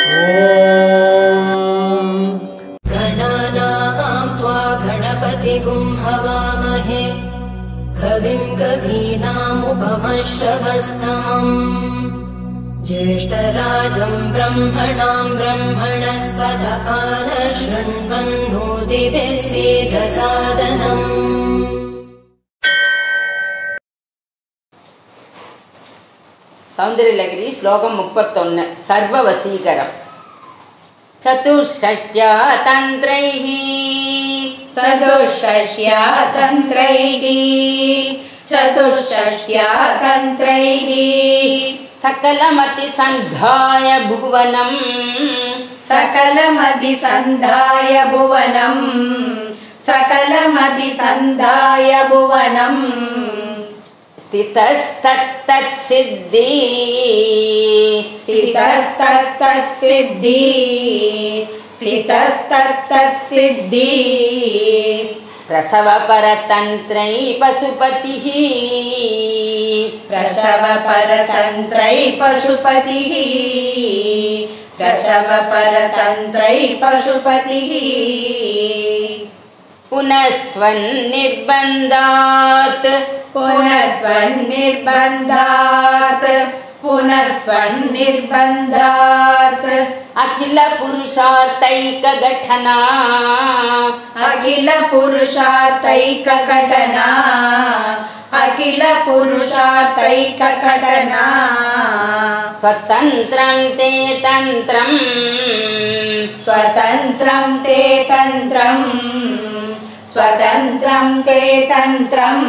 गणानां त्वा गणपतिगुं हवामहे कविं कवीनामुपमश्रवस्तमम् ज्येष्ठराजं ब्रह्मणां ब्रह्मणस्पत आनशृण्वन्नोतिभिः सीदसादनम्। सौन्दर्यलहरी श्लोकं 31 सर्ववशीकरम्। चतुष्षष्ट्या तन्त्रैः सकलमतिसन्धाय भुवनम् स्थितस्तत्तत्सिद्धि प्रसवपरतन्त्रै पशुपतिः पुनस्त्वन्निर्बन्धात् अखिल पुरुषार्थैकघटना स्वतन्त्रं ते तन्त्रम्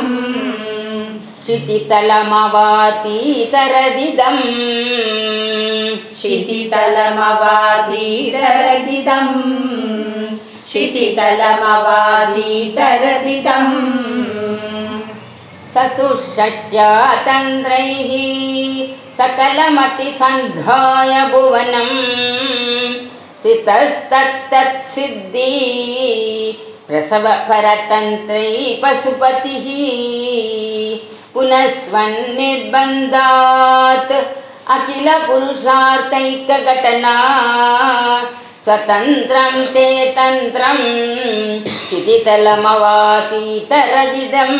क्षितितलमवादीतरदिदम् चतुष्षष्ट्या तन्त्रैः सकलमतिसन्धाय भुवनम् स्थितस्तत्तत्सिद्धि प्रसवपरतन्त्रै पशुपतिः पुनस्त्वन्निर्बन्धात् अखिल पुरुषार्थैकघटना स्वतन्त्रं ते तन्त्रं क्षितितलमवातीतरदिदम्।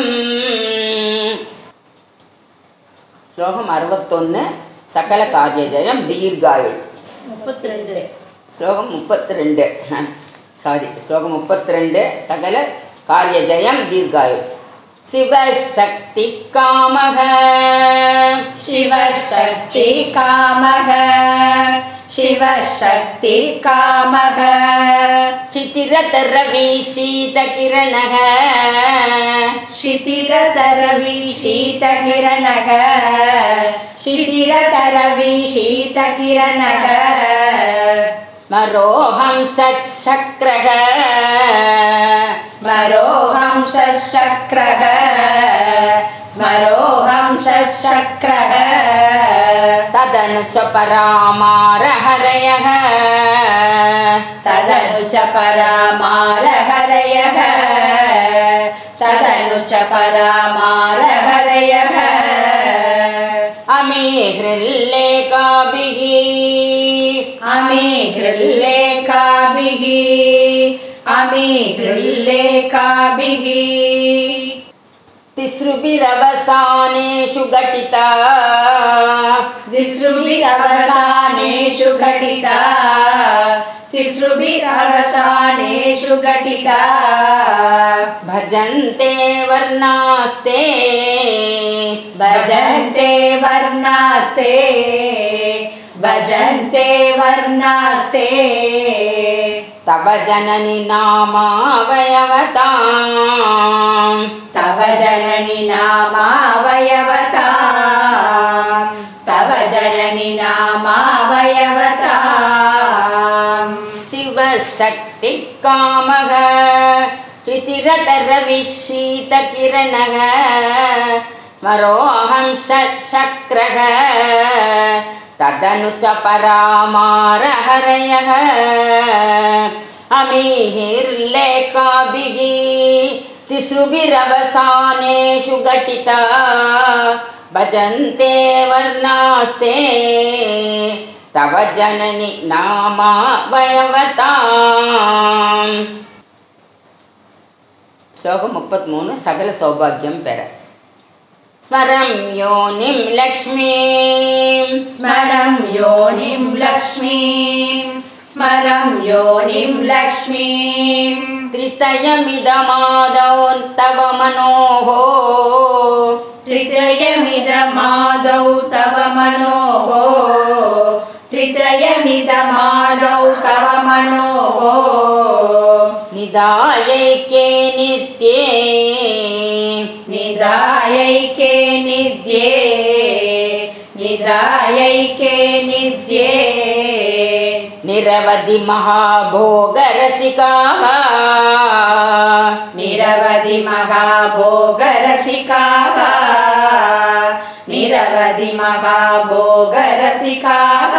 श्लोकं 61 सकल कार्यजयं दीर्घायुः। 32 श्लोकं 32 श्लोकं 32 सकल कार्यजयं दीर्घायुः। शिवशक्तिकामः क्षितिरतरविशीतकिरणः स्मरोऽहं षट्चक्रः तदनु च परामारहरयः अमीहृल्लेखाभिः तिसृभिरवसानेषु घटिता भजन्ते वर्णास्ते तव जननि नामावयवताम् शिवशक्तिकामः क्षितिरतरविशीतकिरणः स्मरोऽहं षट्चक्रः तदनु च परामारहरयः अमीहिर्लेखाभिः तिसृभिरवसानेषु घटिता भजन्ते वर्णास्ते तव जननि नामा वयवताम्. श्लोकं 33 सकल सौभाग्यं पेर. स्मरं योनिं लक्ष्मीं स्मरं योनिं लक्ष्मीं स्मरं योनिं लक्ष्मीं त्रितयमिदमादौ तव मनोः त्रितयमिदमादौ तव मनोः त्रितयमिदमादौ तव मनोः निधायैके नित्ये निधायैके निध्ये निधायैके निध्ये निरवधि महाभोगरसिकाः निरवधि महाभोगरसिकाः निरवधि महाभोगरसिकाः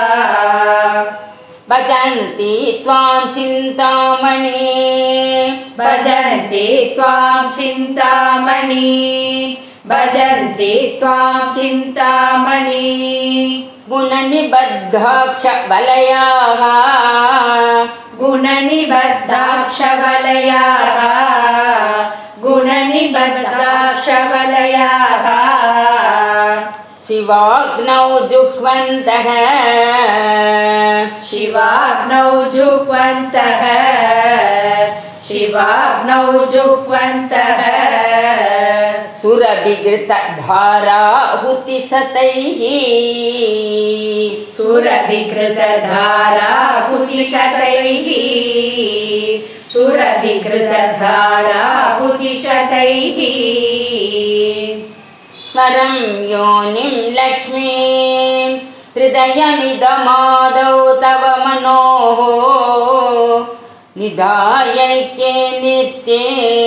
भजन्ति त्वां चिन्तामणि भजन्ति त्वां चिन्तामणि भजन्ति त्वां चिन्तामणि गुणनिबद्धाक्षवलयाः गुणनिबद्धाक्षवलयाः गुणनिबद्धाक्षवलयाः शिवाग्नौ जुह्वन्तः शिवाग्नौ जुह्वन्तः शिवाग्नौ जुह्वन्तः सुरभिघृतधाराहुतिशतैः सुरभिघृतधाराहुतिशतैः सुरभिघृतधाराहुतिशतैः स्मरं योनिं लक्ष्मीं हृदयमिदमादौ तव मनोः निधायैके नित्ये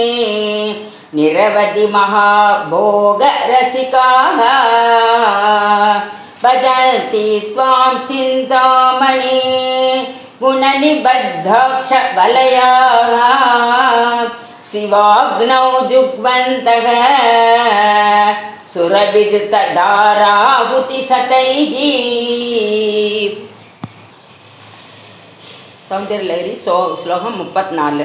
निरवधि महाभोगरसिकाः भजन्ति त्वां चिन्तामणि गुणनिबद्धाक्षवलयाः शिवाग्नौ जुह्वन्तः सुरभिघृतधाराहुतिशतैः. सौन्दर्यलहरी श्लोकं 34.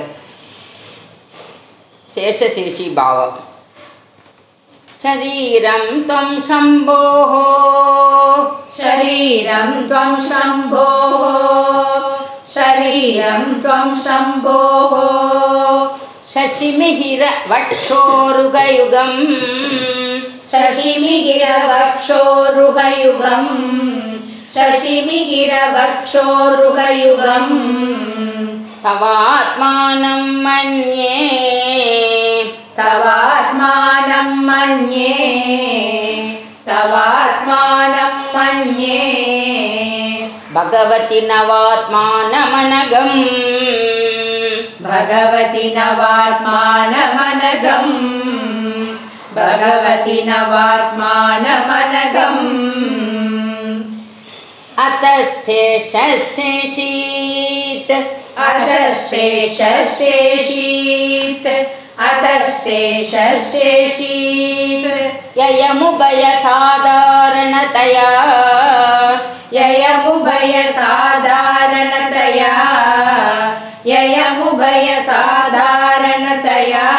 शेषशेषी भाव. शरीरं त्वं शम्भोः शरीरं त्वं शम्भोः शरीरं त्वं शम्भोः शशिमिहिरवक्षोरुहयुगं शशिमिहिरवक्षोरुहयुगं शशिमिहिरवक्षोरुहयुगं तवात्मानं मन्ये तवात्मानं मन्ये तवात्मानं मन्ये भगवति नवात्मानमनघम् भगवति नवात्मानमनघम् भगवति नवात्मानमनघम् अतः शेषशेषीत् अतः शेषशेषीत् अतः शेषशेषीत् ययमुभयसाधारणतया ययमुभयसाधारणतया ययमुभयसाधारणतया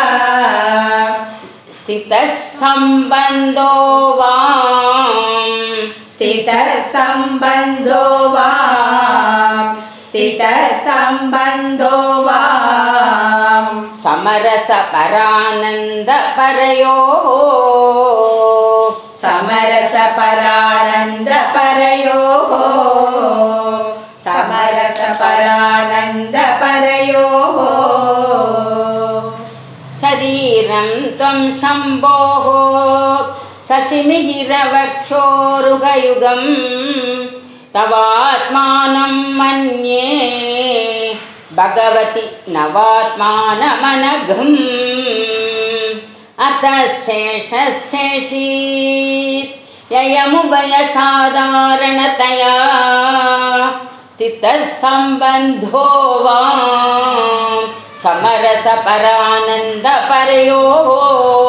स्थितः सम्बन्धो वां स्थितः सम्बन्धो वां स्थितः सम्बन्धो वां समरसपरानन्दपरयोः समरसपरानन्दपरयोः समरसपरानन्दपरयोः शरीरं त्वं शम्भोः शशिमिहिरवक्षोरुहयुगं तवात्मानं मन्ये भगवति नवात्मानमनघम् अतः शेषशेषीत् ययमुभयसाधारणतया स्थितः सम्बन्धो वां समरसपरानन्दपरयोः.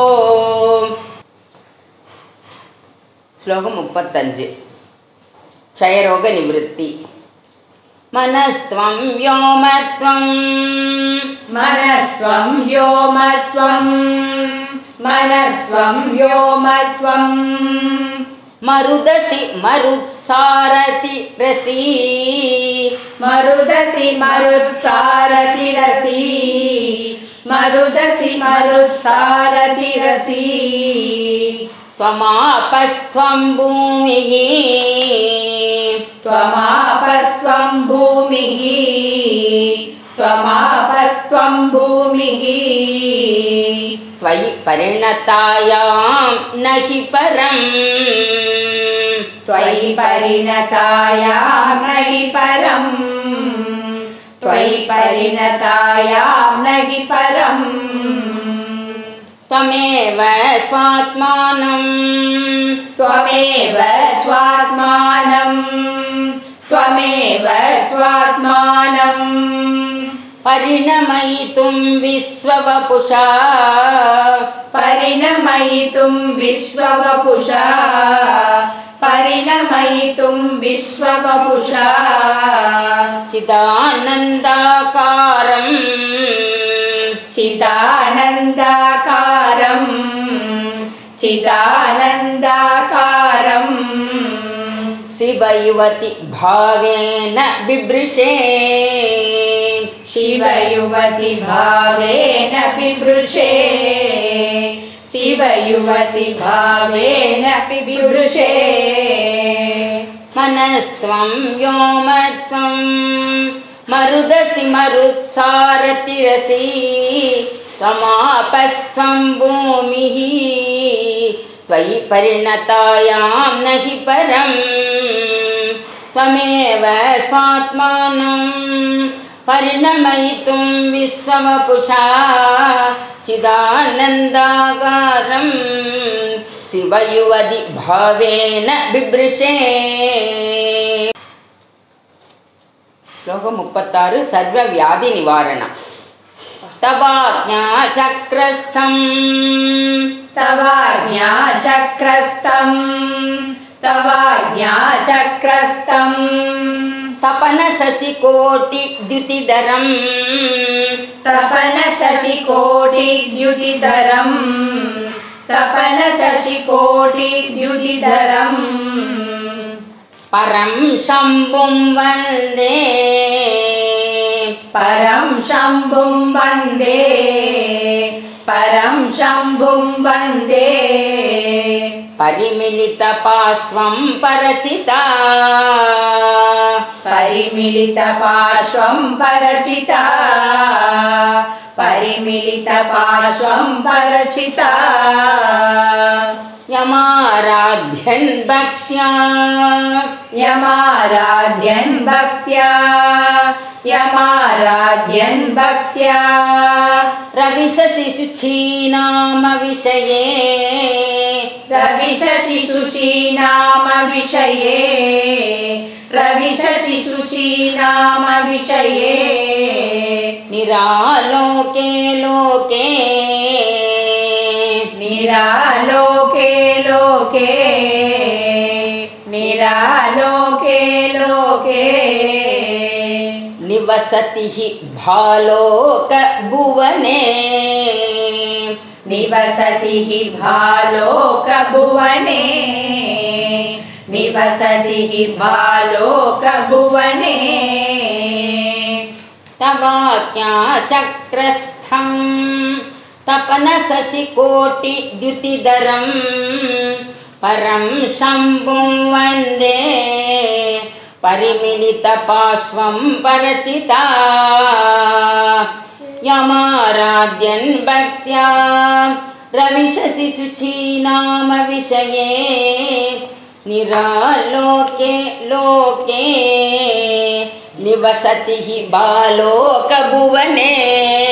श्लोकं 35. क्षयरोगनिवृत्ति मनस्त्वं व्योमत्वं मनस्त्वं व्योमत्वं मनस्त्वं व्योमत्वं मरुदसि मरुत्सारथि रसी मरुदसि मरुत्सारथि रसी मरुदसि मरुत्सारथि रसी त्वमापस्त्वं भूमिः त्वमापस्त्वं भूमिः त्वमापस्त्वं भूमिः त्वयि परिणतायां न हि परम् त्वयि परिणतायां न हि परम् त्वयि परिणतायां न हि परम् त्वमेव स्वात्मानं त्वमेव स्वात्मानं त्वमेव स्वात्मानं परिणमयितुं विश्ववपुषा परिणमयितुं विश्ववपुषा परिणमयितुं विश्ववपुषा चिदानन्दाकारम् चिदानन्दाकारं चिदानन्दाकारं शिवयुवति भावेन बिभृशे शिवयुवति भावेन बिभृशे शिवयुवति भावेन बिभृशे मनस्त्वं व्योमत्वं मरुदसि मरुत्सारथि रसी त्वमापस्त्वं भूमिः त्वयि परिणतायां न हि परम् त्वमेव स्वात्मानं परिणमयितुं विश्ववपुषा चिदानन्दाकारं शिवयुवति भावेन बिभृशे श्लोकं 36 सर्वव्याधि निवारण तवाज्ञाचक्रस्थं तवाज्ञाचक्रस्थं तवाज्ञाचक्रस्थं तपनशशिकोटिद्युतिधरं तपनशशिकोटिद्युतिधरं तपनशशिकोटिद्युतिधरं परं शम्भुं वन्दे परं शम्भुं वन्दे परं शम्भुं वन्दे परिमिलितपार्श्वं परचिता परिमिलितपार्श्वं परचिता परिमिलितपार्श्वं परचिता यमाराध्यन् भक्त्या यमाराध्यन् भक्त्या यमाराध्यन् भक्त्या रविशशिशुचीनाम विषये रविशशिशुचीनाम विषये रविशशिशुचीनाम विषये निरालोके लोके निरालोके लोके निरालोके लोके निवसति हि भालोक भुवने निवसति हि भालोक भुवने निवसति हि भालोक भुवने तवाज्ञाचक्रस्थं तपनशशिकोटिद्युतिधरं परं शम्भुं वन्दे परिमिलितपार्श्वं परचिता यमाराध्यन् भक्त्या रविशशिशुचीनाम विषये निरालोके लोके निवसति हि बालोक भुवने